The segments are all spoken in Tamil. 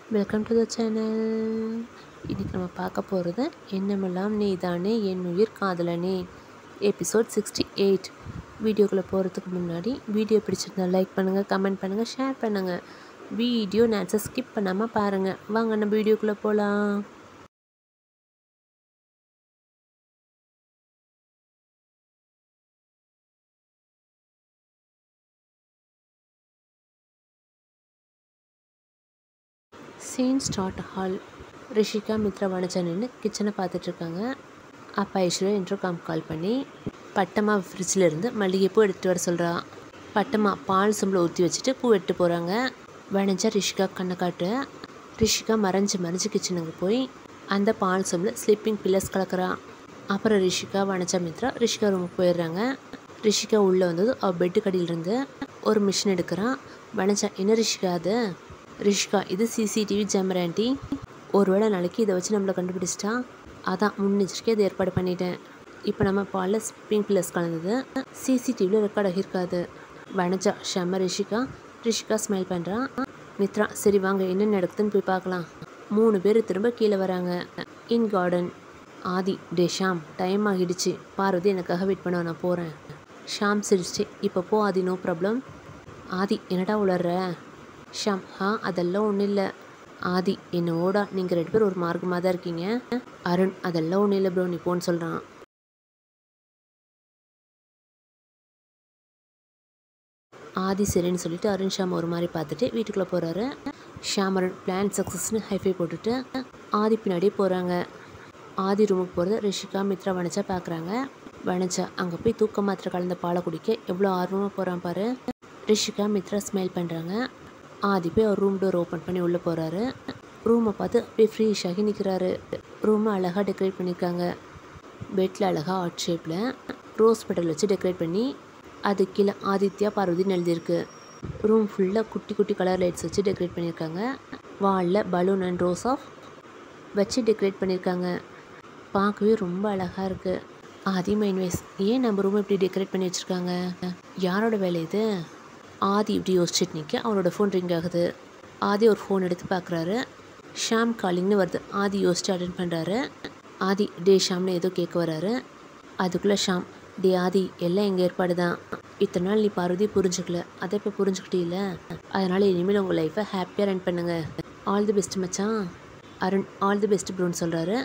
Welcome to the channel. இன்றைக்கி நம்ம பார்க்க போகிறது எண்ணமெல்லாம் நீதானே என்னுயிர் காதலனே எபிசோட் 68. வீடியோக்குள்ளே போகிறதுக்கு முன்னாடி வீடியோ பிடிச்சிருந்தா லைக் பண்ணுங்கள், கமெண்ட் பண்ணுங்கள், ஷேர் பண்ணுங்கள். வீடியோ நேரத்தை ஸ்கிப் பண்ணாமல் பாருங்கள். வாங்க நம்ம வீடியோக்குள்ளே போகலாம். Scene start hall. Rishika Mitra Vanaja நின்று கிச்சனை பார்த்துட்ருக்காங்க. அப்பா ஐஸ்வர்யா இன்டர்காம் கால் பண்ணி பட்டம்மா ஃப்ரிட்ஜில் இருந்து மல்லிகைப்பூ எடுத்துகிட்டு வர சொல்கிறா. பட்டம்மா பால் சொம்பில் ஊற்றி வச்சுட்டு பூ எடுத்து போகிறாங்க. வனஜா ரிஷிகா கண்ணை காட்டு. ரிஷிகா மறைஞ்சு கிச்சனுக்கு போய் அந்த பால் சொம்பில் ஸ்லீப்பிங் பில்லர்ஸ் கலக்கிறா. அப்புறம் ரிஷிகா வனஜா மித்ரா ரிஷிகா ரூமுக்கு போயிடுறாங்க. ரிஷிகா உள்ளே வந்தது அவள் பெட்டு கடியிலிருந்து ஒரு மிஷின் எடுக்கிறான். வனஜா, என்ன ரிஷிகா அது? ரிஷிகா, இது சிசிடிவி ஜெமராண்டி. ஒருவேளை நாளைக்கு இதை வச்சு நம்மளை கண்டுபிடிச்சிட்டா, அதான் முன்னெச்சரிக்கை அதை ஏற்பாடு பண்ணிட்டேன். இப்போ நம்ம பாலில் ஸ்பிங் பில்லர்ஸ் கலந்தது சிசிடிவியில் ரெக்கார்ட் ஆகியிருக்காது. வனஜா, ஷம்ம ரிஷிகா ஸ்மைல் பண்ணுறான். மித்ரா, சரி வாங்க என்ன நடக்குதுன்னு போய் பார்க்கலாம். 3 பேர் திரும்ப கீழே வராங்க. In garden. ஆதி, டே ஷாம், டைம் ஆகிடுச்சு. பார்வதி எனக்காக வெயிட் பண்ண, நான் போகிறேன். ஷாம் சிரிச்சிட்டு, இப்போ போ ஆதி, நோ ப்ராப்ளம். ஆதி, என்னடா உளர்ற? ஷாம், அதெல்லாம் ஒன்றும் இல்லை. ஆதி, என்னோட நீங்கள் 2 பேர் ஒரு மார்க்கமாக தான் இருக்கீங்க. அருண், அதெல்லாம் ஒன்றும் இல்லை ப்ரோ, நீ போன்னு சொல்கிறான். ஆதி சரின்னு சொல்லிட்டு அருண் ஷாம் ஒரு மாதிரி பார்த்துட்டு வீட்டுக்குள்ளே போகிறாரு. ஷாம் அருண் பிளான் சக்ஸஸ்னு ஹைஃபை போட்டுட்டு ஆதி பின்னாடியே போகிறாங்க. ஆதி ரூமுக்கு போகிறது ரிஷிகா மித்ரா வனஜா பார்க்குறாங்க. வனஜா அங்கே போய் தூக்க மாத்திரை கலந்த பாலை குடிக்க எவ்வளோ ஆர்வமாக போகிறான் பாரு. ரிஷிகா மித்ரா ஸ்மைல் பண்ணுறாங்க. ஆதி போய் அவர் ரூம் டோர் ஓப்பன் பண்ணி உள்ளே போகிறாரு. ரூமை பார்த்து அப்படியே ஃப்ரீஷாகி நிற்கிறாரு. ரூமை அழகாக டெக்கரேட் பண்ணியிருக்காங்க. பெட்டில் அழகாக ஹார்ட் ஷேப்பில் ரோஸ் பெட்டல் வச்சு டெக்கரேட் பண்ணி அது கீழே ஆதித்யா பார்வதின்னு எழுதியிருக்கு. ரூம் ஃபுல்லாக குட்டி குட்டி கலர் லைட்ஸ் வச்சு டெக்கரேட் பண்ணியிருக்காங்க. வாலில் பலூன் அண்ட் ரோஸ் ஆஃப் வச்சு டெக்கரேட் பண்ணியிருக்காங்க. பார்க்கவே ரொம்ப அழகாக இருக்குது. ஆதி மைண்ட் வைஸ், ஏன் நம்ம ரூமை இப்படி டெக்கரேட் பண்ணி வச்சுருக்காங்க? யாரோட வேலை இது? ஆதி இப்படி யோசிச்சுட்டு நிற்க அவனோட ஃபோன் ரிங் ஆகுது. ஆதி ஒரு ஃபோன் எடுத்து பார்க்குறாரு. ஷாம் காலிங்னு வருது. ஆதி யோசிச்சு அட்டென்ட் பண்ணுறாரு. ஆதி, டே ஷாம்னு ஏதோ கேட்க வராரு. அதுக்குள்ளே ஷாம், டே ஆதி, எல்லாம் எங்கள் ஏற்பாடு தான். இத்தனை நாள் நீ பார்வதி புரிஞ்சுக்கல, அதை இப்போ புரிஞ்சுக்கிட்டீல்ல, அதனால் இனிமேல் உங்கள் லைஃப்பை ஹாப்பியாக ரன் பண்ணுங்கள். ஆல் தி பெஸ்ட் மச்சான். அருண், ஆல் தி பெஸ்ட் ப்ரோன்னு சொல்கிறாரு.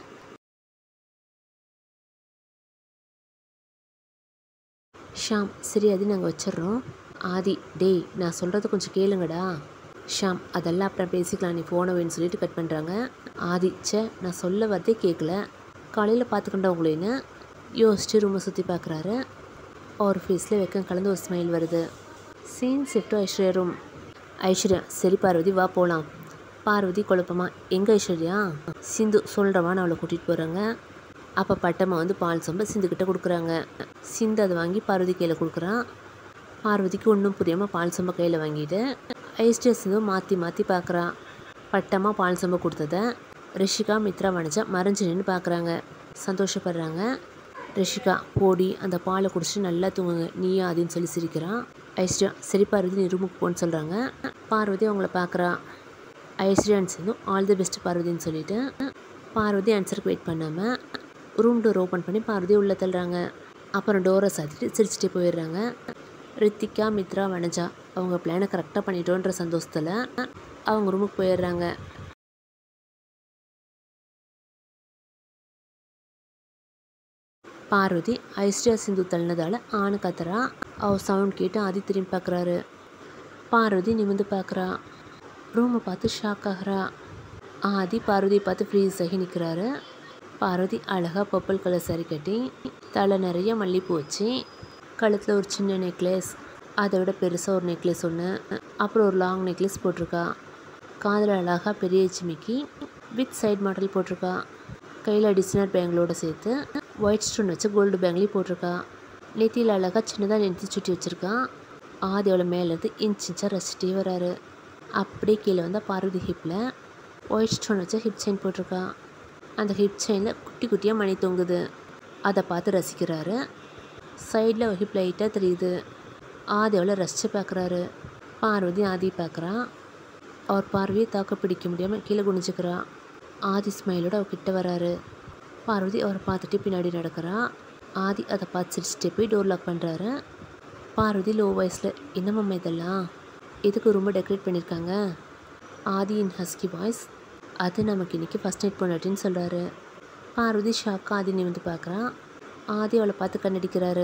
ஷாம், சரி அது நாங்கள் வச்சிட்றோம். ஆதி, டேய் நான் சொல்கிறத கொஞ்சம் கேளுங்கடா. ஷாம், அதெல்லாம் அப்புறம் பேசிக்கலாம், நீ ஃபோனை வேணும்னு சொல்லிட்டு கட் பண்ணுறாங்க. ஆதி, நான் சொல்ல வரதே கேட்கல, காலையில் பார்த்துக்கிட்டா உங்களேன்னு யோசிச்சு ரூமை சுற்றி பார்க்குறாரு. அவர் ஃபேஸில் வெக்கம் கலந்து ஒரு ஸ்மைல் வருது. Scene shift Aishwarya room. Aishwarya, சரி பார்வதி வா போகலாம். பார்வதி குழப்பமா, எங்கே ஐஸ்வர்யா? சிந்து சொல்கிறவான்னு அவளை கூட்டிகிட்டு போகிறாங்க. அப்போ பட்டம்மா வந்து பால் சொம்ப சிந்துக்கிட்ட கொடுக்குறாங்க. சிந்து அதை வாங்கி பார்வதி கையில் கொடுக்குறான். பார்வதிக்கு ஒன்றும் புரியாமல் பால் சொம்ப கையில் வாங்கிட்டு ஐஸ்வர்யா சிந்து மாற்றி பார்க்குறான். பட்டம்மா பால் சொம்ப கொடுத்ததை ரிஷிகா மித்ரா வனஜா மறைஞ்சு நின்று பார்க்குறாங்க. சந்தோஷப்படுறாங்க. ரிஷிகா, போடி அந்த பாலை குடிச்சிட்டு நல்லா தூங்குங்க நீ ஆதின்னு சொல்லி சிரிக்கிறான். ஐஸ்வர்யா, சரி பார்வதி நீ ரூமுக்கு போன்னு சொல்கிறாங்க. பார்வதி அவங்கள பார்க்குறா. ஐஸ்வர்யான்னு சேர்ந்தும் ஆல் தி பெஸ்ட் பார்வதின்னு சொல்லிவிட்டு பார்வதி ஆன்சருக்கு வெயிட் பண்ணாமல் ரூம் டோர் ஓப்பன் பண்ணி பார்வதி உள்ளே தள்ளுறாங்க. அப்புறம் டோரை சாத்திட்டு சிரிச்சிட்டே போயிடுறாங்க. ரித்திகா மித்ரா வனஜா அவங்க பிளானை கரெக்டாக பண்ணிட்டோன்ற சந்தோஷத்தில் அவங்க ரூமுக்கு போயிடுறாங்க. பார்வதி ஐஸ்வர்யா சிந்து தள்ளினதால் ஆணு கத்துறா. அவள் சவுண்ட் கேட்டு ஆதி திரும்பி பார்க்குறாரு. பார்வதி நிமிந்து பார்க்குறா. ரூமை பார்த்து ஷாக் ஆகிறா. ஆதி பார்வதியை பார்த்து ஃப்ரீஸ் ஆகி நிற்கிறாரு. பார்வதி அழகாக பர்பிள் கலர் சாரி கட்டி தலை நிறைய மல்லிகைப்பூ வச்சு கழுத்தில் ஒரு சின்ன நெக்லஸ், அதை விட பெருசாக ஒரு நெக்லஸ் ஒன்று, அப்புறம் ஒரு லாங் நெக்லஸ் போட்டிருக்கா. காதில் அழகாக பெரிய சிமிக்கி வித் சைட் மாடல் போட்டிருக்கா. கையில் டிசைனர் பேங்களோடு சேர்த்து ஒயிட் ஸ்டோன் வச்சு கோல்டு பேங்க்லேயும் போட்டிருக்கா. நெத்தியில் அழகாக சின்னதாக நெத்தி சுட்டி வச்சுருக்கான். ஆதி அவளை மேலேருந்து இன்ச்சாக ரசிச்சிட்டே வராரு. அப்படியே கீழே வந்தால் பார்வதி ஹிப்பில் ஒயிட் ஸ்டோன் வச்சு ஹிப் செயின் போட்டிருக்கா. அந்த ஹிப் செயினில் குட்டி குட்டியாக மணி தொங்குது. அதை பார்த்து ரசிக்கிறாரு. சைடில் ஹிப் லைட்டாக தெரியுது. ஆதி அவளை ரசித்து பார்க்குறாரு. பார்வதி ஆதி பார்க்குறான். அவர் பார்வையை தாக்க பிடிக்க முடியாமல் கீழே குனிஞ்சுக்கிறா. ஆதி ஸ்மைலோட அவகிட்ட வராரு. பார்வதி அவரை பார்த்துட்டு பின்னாடி நடக்கிறா. ஆதி அதை பார்த்து சிரிச்சுட்டே போய் டோர் லாக் பண்ணுறாரு. பார்வதி லோ வாய்ஸில், என்னம்மா இதெல்லாம், எதுக்கு ரொம்ப டெக்கரேட் பண்ணியிருக்காங்க? ஆதி இன் ஹஸ்கி வாய்ஸ், அது நமக்கு இன்றைக்கி ஃபஸ்ட் நைட் பொண்டாட்டின்னு சொல்கிறாரு. பார்வதி ஷாக்காக ஆதி நிமிந்து பார்க்குறான். ஆதி அவளை பார்த்து கண்ணடிக்கிறாரு.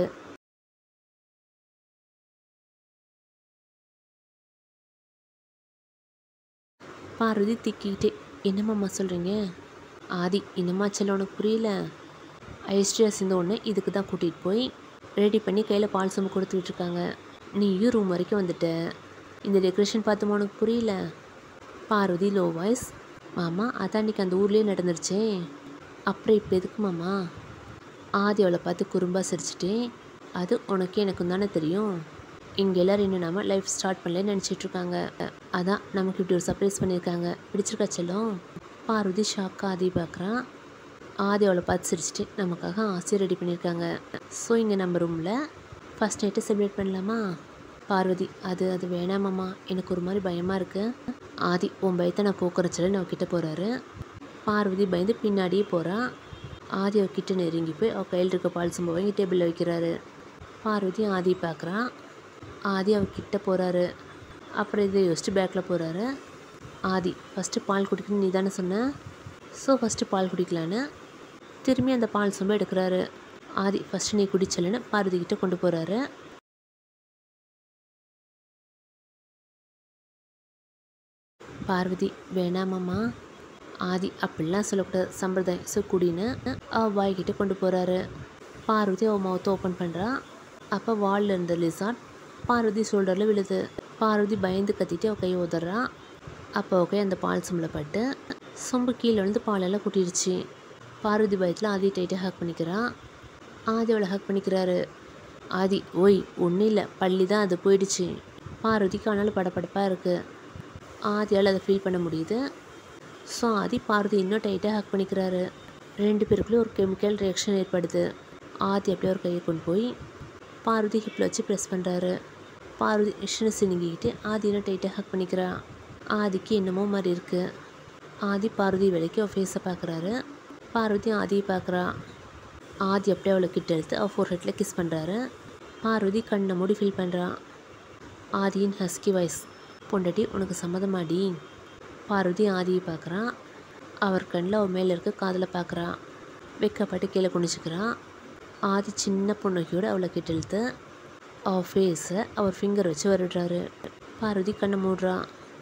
பார்வதி திக்கிக்கிட்டே, என்னம்மா சொல்கிறீங்க? ஆதி, என்னம்மா செல்ல உனக்கு புரியல? ஐஸ்ட்ரியா சிந்து ஒன்று இதுக்கு தான் கூட்டிகிட்டு போய் ரெடி பண்ணி கையில் பால் சொம்பு கொடுத்து விட்டுருக்காங்க. நீயும் ரூம் வரைக்கும் வந்துட்ட. இந்த டெக்கரேஷன் பார்த்துமா உனக்கு புரியல? பார்வதி லோ வாய்ஸ், மாமா அதான் அன்றைக்கி அந்த ஊர்லேயே நடந்துருச்சே, அப்புறம் இப்போ எதுக்கு மாமா? ஆதி அவளை பார்த்து குறும்பாக சிரிச்சிட்டே, அது உனக்கு எனக்கும் தானே தெரியும். இங்கே எல்லோரும் இன்னும் நம்ம லைஃப் ஸ்டார்ட் பண்ணலன்னு நினச்சிட்ருக்காங்க. அதான் நமக்கு இப்படி ஒரு சர்ப்ரைஸ் பண்ணியிருக்காங்க. பிடிச்சிருக்கா செல்லம்? பார்வதி ஷாக்காக ஆதி பார்க்குறான். ஆதி அவளை பார்த்து சிரிச்சிட்டு, நமக்காக ஆசையை ரெடி பண்ணியிருக்காங்க. ஸோ இங்கே நம்ம ரூமில் ஃபஸ்ட் நைட்டை செலிப்ரேட் பண்ணலாமா? பார்வதி, அது வேணாமாம்மா, எனக்கு ஒரு மாதிரி பயமாக இருக்குது. ஆதி, உன் பயத்தை நான் போக்குறச்சலன்னு அவகிட்ட போகிறாரு. பார்வதி பயந்து பின்னாடியே போகிறான். ஆதி அவகிட்ட நெருங்கி போய் அவள் கையில் இருக்க பால் சொம்பை வாங்கி டேபிளில் வைக்கிறாரு. பார்வதி ஆதி பார்க்குறான். ஆதி அவகிட்ட போகிறாரு. அப்புறம் இதை யோசிச்சுட்டு பேக்கில் போகிறாரு. ஆதி, ஃபஸ்ட்டு பால் குடிக்கணும்னு நீ தானே சொன்ன, ஸோ ஃபஸ்ட்டு பால் குடிக்கலான்னு திரும்பி அந்த பால் சொம்பை எடுக்கிறாரு. ஆதி, ஃபஸ்ட்டு நீ குடிச்சலன்னு பார்வதி கிட்ட கொண்டு போகிறாரு. பார்வதி, வேணாமாம்மா. ஆதி, அப்படிலாம் சொல்லக்கூடாது, சம்பிரதாயம், ஸோ குடின்னு அவள் வாய்கிட்ட கொண்டு போகிறாரு. பார்வதி அவள் மவுத்தை ஓப்பன் பண்ணுறா. அப்போ வாலில் இருந்த லிசார்ட் பார்வதி ஷோல்டரில் விழுது. பார்வதி பயந்து கத்திட்டு அவள் கையை உதறா. அப்போ அவள் கை அந்த பால் சொம்பில் பட்டு சொம்பு கீழே விழுந்து பாலெல்லாம் குட்டிடுச்சு. பார்வதி பயத்தில் ஆதி டைட்டாக ஹக் பண்ணிக்கிறான். ஆதி அவளை ஹக் பண்ணிக்கிறாரு. ஆதி, ஓய் ஒன்றும் இல்லை, பள்ளி தான், அது போயிடுச்சு. பார்வதிக்கு ஆனாலும் படப்படப்பாக இருக்குது. ஆதியால் அதை ஃபீல் பண்ண முடியுது. ஸோ ஆதி பார்வதி இன்னும் டைட்டாக ஹக் பண்ணிக்கிறாரு. 2 பேருக்குள்ளே ஒரு கெமிக்கல் ரியாக்ஷன் ஏற்படுது. ஆதி அப்படியே ஒரு கையை கொண்டு போய் பார்வதி ஹிப்பில் வச்சு ப்ரெஸ் பண்ணுறாரு. பார்வதி இஷ்னு சினிங்கிக்கிட்டு ஆதி இன்னும் டைட்டாக ஹக் பண்ணிக்கிறா. ஆதிக்கு என்னமோ மாதிரி இருக்குது. ஆதி பார்வதி வேலைக்கு அவள் ஃபேஸை பார்க்குறாரு. பார்வதி ஆதியை பார்க்குறா. ஆதி அப்படியே அவளை கிட்ட எடுத்து அவள் ஃபோர்ஹெட்டில் கிஸ் பண்ணுறாரு. பார்வதி கண்ணை மூடி ஃபீல் பண்ணுறா. ஆதியின் ஹஸ்கி வாய்ஸ், பொண்டாட்டி உனக்கு சம்மதமாடி? பார்வதி ஆதியை பார்க்குறான். அவர் கண்ணில் அவள் மேலே இருக்க காதில் பார்க்குறா. வெக்கப்பட்டு கீழே குனிச்சிக்கிறான். ஆதி சின்ன பொண்ணுக்கையோடு அவளை கிட்ட இழுத்து அவள் ஃபேஸை அவர் ஃபிங்கர் வச்சு வருடுறாரு. பார்வதி கண்ணை மூடுறா.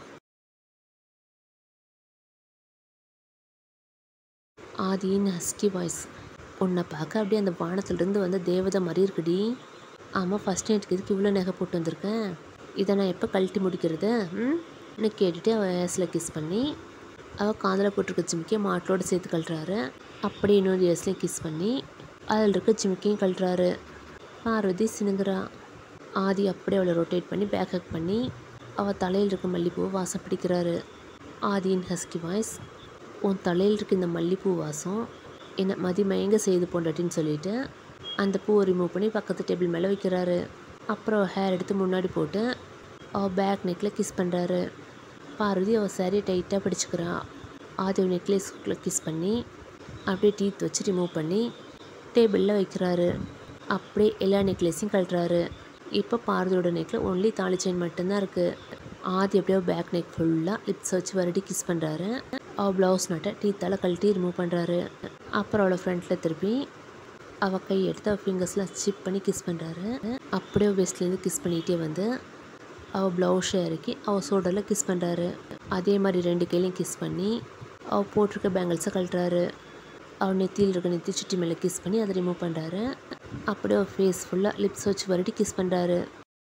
ஆதியின் ஹஸ்கி வாய்ஸ், உன்னை பார்க்க அப்படியே அந்த வானத்துலேருந்து வந்த தேவதை மாதிரி இருக்குடி. ஆமாம், ஃபஸ்ட் நைட்டுக்கு இதுக்கு இவ்வளோ நகை போட்டு வந்திருக்கேன், இதை நான் எப்போ கழட்டி முடிக்கிறது? ன்னு கேட்டுட்டு அவள் ஏஸில் கிஸ் பண்ணி அவள் காதில் போட்டிருக்க ஜிமிக்கியை மாட்டலோடு சேர்த்து கழட்டுறாரு. அப்படியே இன்னொரு ஏஸ்லேயும் கிஸ் பண்ணி அதில் இருக்க ஜிமிக்கியும் கழட்டுறாரு. பார்வதி சினுங்குறா. ஆதி அப்படியே அவளை ரொட்டேட் பண்ணி பேக் ஹக் பண்ணி அவள் தலையில் இருக்க மல்லிப்பூவை வாசம் பிடிக்கிறாரு. ஆதியின் ஹஸ்கி வாய்ஸ், உன் தலையில் இருக்க இந்த மல்லிப்பூ வாசம் என்னை மதிமயங்க செய்து பொண்டாட்டின்னு சொல்லிவிட்டு அந்த பூவை ரிமூவ் பண்ணி பக்கத்து டேபிள் மேலே வைக்கிறாரு. அப்புறம் ஹேர் எடுத்து முன்னாடி போட்டு அவள் பேக் நெக்கில் கிஸ் பண்ணுறாரு. பார்வதி அவள் சாரியை டைட்டாக பிடிச்சிக்கிறான். ஆதி அவள் நெக்லஸுக்குள்ளே கிஸ் பண்ணி அப்படியே டீத் வச்சு ரிமூவ் பண்ணி டேபிளில் வைக்கிறாரு. அப்படியே எல்லா நெக்லஸையும் கழட்டுறாரு. இப்போ பார்வதியோட நெக்கில் ஒன்லி தாலி செயின் மட்டும்தான் இருக்குது. ஆதி அப்படியே பேக் நெக் ஃபுல்லாக லிப்ஸ் வச்சு வருடி கிஸ் பண்ணுறாரு. அவள் ப்ளவுஸ் நட்டை டீத்தால் கழட்டி ரிமூவ் பண்ணுறாரு. அப்புறம் அவளை ஃப்ரண்ட்டில் திருப்பி அவள் கை எடுத்து அவள் ஃபிங்கர்ஸ்லாம் சிப் பண்ணி கிஸ் பண்ணுறாரு. அப்படியே வெஸ்ட்லேருந்து கிஸ் பண்ணிகிட்டே வந்து அவள் ப்ளவுஸை இறக்கி அவள் ஷோல்டரில் கிஸ் பண்ணுறாரு. அதே மாதிரி 2 கையிலையும் கிஸ் பண்ணி அவள் போட்டிருக்க பேங்கிள்ஸை கழட்டுறாரு. அவள் நெத்தியில் இருக்க நெத்தி சுட்டி மேலே கிஸ் பண்ணி அதை ரிமூவ் பண்ணுறாரு. அப்படியே அவள் ஃபேஸ் ஃபுல்லாக லிப்ஸ் வச்சு வருடி கிஸ் பண்ணுறாரு.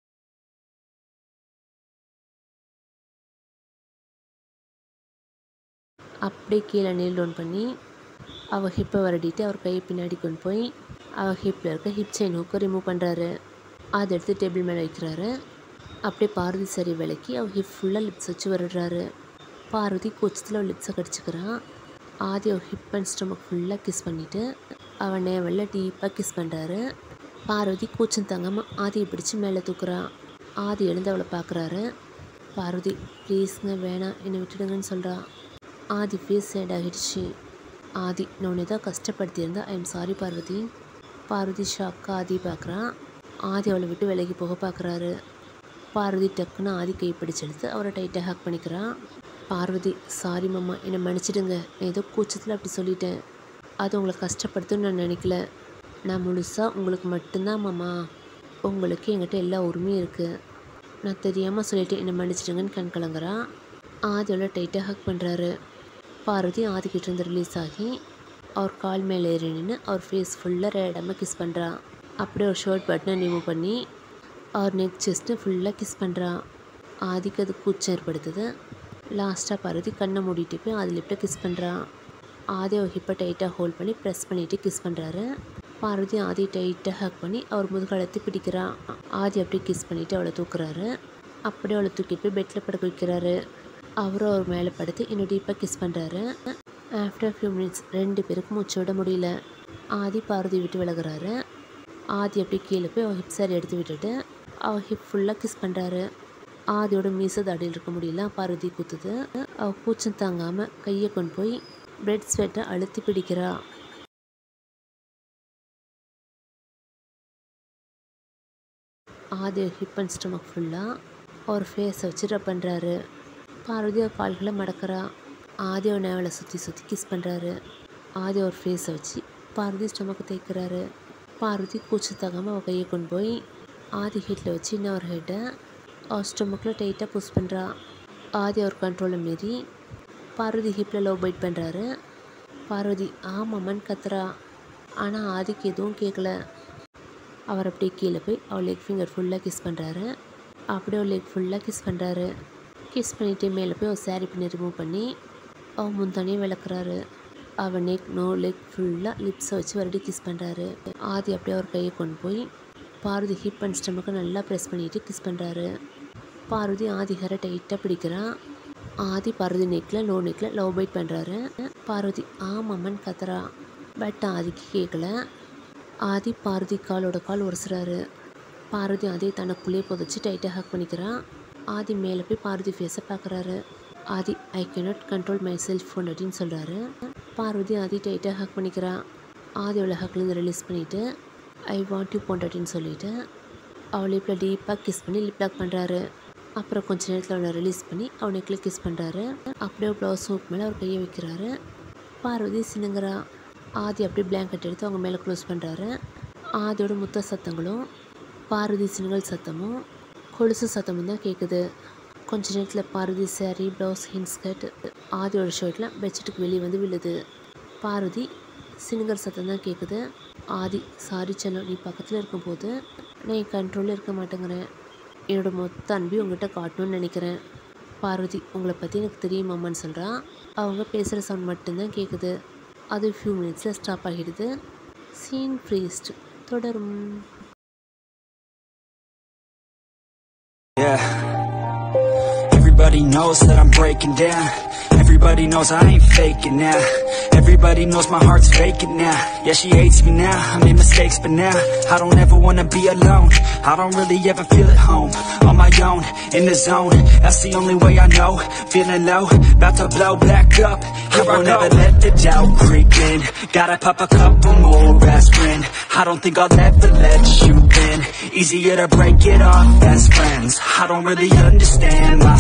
அப்படியே கீழே நீல் டவுன் பண்ணி அவள் ஹிப்பை வருடிட்டு அவர் கையை பின்னாடி கொண்டு போய் அவள் ஹிப்பில் இருக்க ஹிப் செயின் ஹூக்கை ரிமூவ் பண்ணுறாரு. அதை எடுத்து டேபிள் மேலே வைக்கிறாரு. அப்படியே பார்வதி சரி விலைக்கு அவள் ஹிப் ஃபுல்லாக லிப்ஸ் வச்சு வருடுறாரு. பார்வதி கூச்சத்தில் அவள் லிப்ஸை கடிச்சிக்கிறான். ஆதி அவள் ஹிப் அண்ட் ஸ்டொமக் ஃபுல்லாக கிஸ் பண்ணிவிட்டு அவள் நேவலில் டீப்பாக கிஸ் பண்ணுறாரு. பார்வதி கூச்சம் தங்காமல் ஆதியை பிடிச்சி மேலே தூக்குறான். ஆதி எழுந்து அவளை பார்க்குறாரு. பார்வதி ப்ளீஸ்ங்க வேணாம் என்னை விட்டுடுங்கன்னு சொல்கிறா. ஆதி ஃபேஸ் சேட் ஆகிடுச்சு. ஆதி நான் உன்னை தான் கஷ்டப்படுத்தியிருந்தா I am sorry Parvathi. Parvathi ஷாக்காக ஆதி பார்க்குறான். ஆதி அவளை விட்டு விலகி போக பார்க்குறாரு. பார்வதி டக்குன்னு ஆதி கை பிடிச்செடுத்து அவரை டைட்டாக ஹேக் பண்ணிக்கிறான். பார்வதி சாரி மாமா என்னை மன்னிச்சிடுங்க, நான் ஏதோ கூச்சத்தில் அப்படி சொல்லிட்டேன். அது உங்களை கஷ்டப்படுத்துன்னு நான் நினைக்கல. நான் முழுசாக உங்களுக்கு மட்டும்தான் மாமா. உங்களுக்கு என்கிட்ட எல்லா உரிமையும் இருக்குது. நான் தெரியாமல் சொல்லிவிட்டு என்னை மன்னிச்சிடுங்கன்னு கண் கலங்குறான். ஆதியோட டைட்டாக ஹக் பண்ணுறாரு. பார்வதி ஆதிக்கிட்டேருந்து ரிலீஸ் ஆகி அவர் கால் மேலே ஏறி நின்று அவர் ஃபேஸ் ஃபுல்லாக ரேடாமல் கிஸ் பண்ணுறான். அப்படியே ஒரு ஷர்ட் பட்டனை ரிமூவ் பண்ணி அவர் நெக் செஸ்ட்டு ஃபுல்லாக கிஸ் பண்ணுறான். ஆதிக்கு அது கூச்சம் ஏற்படுத்துது. லாஸ்ட்டாக பார்வதி கண்ணை மூடிட்டு போய் ஆதி லிப்டை கிஸ் பண்ணுறான். ஆதி அவர் ஹிப்பை டைட்டாக ஹோல்ட் பண்ணி ப்ரெஸ் பண்ணிவிட்டு கிஸ் பண்ணுறாரு. பார்வதி ஆதி டைட்டாக ஹக் பண்ணி அவர் முதுகலத்தை பிடிக்கிறான். ஆதி அப்படியே கிஸ் பண்ணிவிட்டு அவளை தூக்குறாரு. அப்படியே அவளை தூக்கிட்டு போய் பெட்டில் படுக்க வைக்கிறாரு. அவரும் அவர் மேலே படுத்து இன்னும் டீப்பாக கிஸ் பண்ணுறாரு. ஆஃப்டர் ஃபியூ மினிட்ஸ் 2 பேருக்கு மூச்சு விட முடியல. ஆதி பார்வதி விட்டு விலகுறாரு. ஆதி அப்படியே கீழே போய் அவர் ஹிப் சாரி எடுத்து விட்டுட்டு அவர் ஹிப் ஃபுல்லாக கிஸ் பண்ணுறாரு. ஆதியோட மீசை தாடியில் இருக்க முடியல. பார்வதி குத்துது. அவள் கூச்சம் தாங்காமல் கையை கொண்டு போய் பிரெட் ஸ்வெட்டை அழுத்தி பிடிக்கிறா. ஆதி ஹிப் அண்ட் ஸ்டொமக் ஃபுல்லாக அவர் ஃபேஸை வச்சு ரப் பண்ணுறாரு. பார்வதி அவர் கால்களை மடக்கிறா. ஆதி அவர் நேவலை சுற்றி சுற்றி கிஸ் பண்ணுறாரு. ஆதி அவர் ஃபேஸை வச்சு பார்வதி ஸ்டொமக்கு தேய்க்கிறாரு. பார்வதி கூச்சத்தாகாமல் அவர் கையை கொண்டு போய் ஆதி ஹெட்டில் வச்சு இன்னொரு ஹெட்டை அவர் ஸ்டொமக்கில் டைட்டாக புஷ் பண்ணுறா. ஆதி அவர் கண்ட்ரோலை மீறி பார்வதி ஹிப்பில் லவ் பைட் பண்ணுறாரு. பார்வதி ஆமாம்மான்னு கத்துறா. ஆனால் ஆதிக்கு எதுவும் கேட்கல. அவர் அப்படியே கீழே போய் அவள் லெக் ஃபிங்கர் ஃபுல்லாக கிஸ் பண்ணுறாரு. அப்படியே அவள் லெக் ஃபுல்லாக கிஸ் பண்ணுறாரு. கிஸ் பண்ணிவிட்டு மேலே போய் ஒரு சாரி பின்ன ரிமூவ் பண்ணி அவன் முந்தானியே விளக்குறாரு. அவன் நெக் நோ லெக் ஃபுல்லாக லிப்ஸை வச்சு மறுபடியும் கிஸ் பண்ணுறாரு. ஆதி அப்படியே அவர் கையை கொண்டு போய் பார்வதி ஹிப் அண்ட் ஸ்டமக்கை நல்லா ப்ரெஸ் பண்ணிவிட்டு கிஸ் பண்ணுறாரு. பார்வதி ஆதி ஹேரை டைட்டாக பிடிக்கிறான். ஆதி பார்வதி நெக்கில் லோ நெக்கில் லவ் பைட் பண்ணுறாரு. பார்வதி ஆமாம்மான்னு கத்துறா. பட் ஆதிக்கு கேட்கல. ஆதி பார்வதி காலோட கால் உரசுறாரு. பார்வதி ஆதி தனக்குள்ளேயே புதைச்சி டைட்டாக ஹக் பண்ணிக்கிறான். ஆதி மேலே போய் பார்வதி ஃபேஸை பார்க்குறாரு. Adhi I cannot control myself ஃபோன் அப்படின்னு சொல்கிறாரு. பார்வதி ஆதி டைட்டாக ஹக் பண்ணிக்கிறான். ஆதியோட ஹக்லேருந்து ரிலீஸ் பண்ணிவிட்டு ஐ வாண்ட் யூ பொண்டாட்டின்னு சொல்லிவிட்டு அவள் லிப்பில் டீப்பாக கிஸ் பண்ணி லிப் லாக் பண்ணுறாரு. அப்புறம் கொஞ்ச நேரத்தில் அவனை ரிலீஸ் பண்ணி அவன் நெக்கில் கிஸ் பண்ணுறாரு. அப்படியே ப்ளவுஸ் ஹூக் மேலே அவர் கையை வைக்கிறாரு. பார்வதி சினுங்கிறா. ஆதி அப்படியே பிளாங்கெட் எடுத்து அவங்க மேலே க்ளோஸ் பண்ணுறாரு. ஆதியோட முத்த சத்தங்களும் பார்வதி சினுங்கள் சத்தமும் கொலுசு சத்தமும் தான் கேட்குது. கொஞ்ச நேரத்தில் பார்வதி சாரி ப்ளவுஸ் ஹின்ஸ்கர்ட் ஆதியோட ஷர்ட்லாம் பெட்ஷீட்டுக்கு வெளியே வந்து விழுது. பார்வதி சினுங்கர் சத்தம் தான் கேட்குது. ஆதி சாரி செல்லம், நீ பக்கத்தில் இருக்கும்போது நான் என் கண்ட்ரோலில் இருக்க மாட்டேங்கிறேன். என்னோட மொத்த அன்பையும் உங்கள்கிட்ட காட்டணும்னு நினைக்கிறேன். பார்வதி உங்களை பற்றி எனக்கு தெரியுமாம்மான்னு சொல்கிறான். அவங்க பேசுகிற சவுண்ட் மட்டும்தான் கேட்குது. அது ஃபியூ மினிட்ஸில் ஸ்டாப் ஆகிடுது. சீன் ஃப்ரீஸ்ட் தொடரும். Yeah, everybody knows that I'm breaking down. Everybody knows I ain't faking now. Everybody knows my heart's faking now. Yeah, she hates me now, I made mistakes but now I don't ever wanna be alone. I don't really ever feel at home. On my own, in the zone, that's the only way I know. Feeling low, about to blow back up. I won't ever let the doubt creep in. Gotta pop a couple more aspirin. I don't think I'll ever let you in. Easier to break it off best friends. I don't really understand why